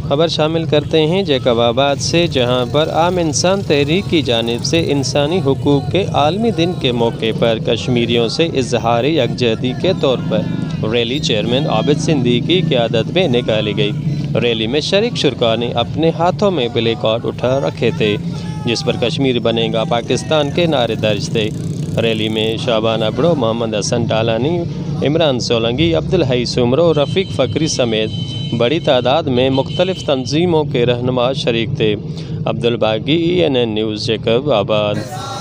खबर शामिल करते हैं जैकबाबाद से, जहां पर आम इंसान तहरीक की जानिब से इंसानी हुकूक के आलमी दिन के मौके पर कश्मीरियों से इजहार यकजहती के तौर पर रैली चेयरमैन आबिद सिद्दीकी की क़यादत में निकाली गई। रैली में शरीक शुरा ने अपने हाथों में प्ले कार्ड उठा रखे थे, जिस पर कश्मीर बनेगा पाकिस्तान के नारे दर्ज थे। रैली में शाबाना बड़ो, मोहम्मद हसन टालानी, इमरान सोलंकी, अब्दुल हई सुमरो, रफ़ीक फ़करी समेत बड़ी तादाद में मुख्तलिफ़ तंजीमों के रहनुमा शरीक थे। अब्दुल बागी, ENN न्यूज़, जैकबाबाद।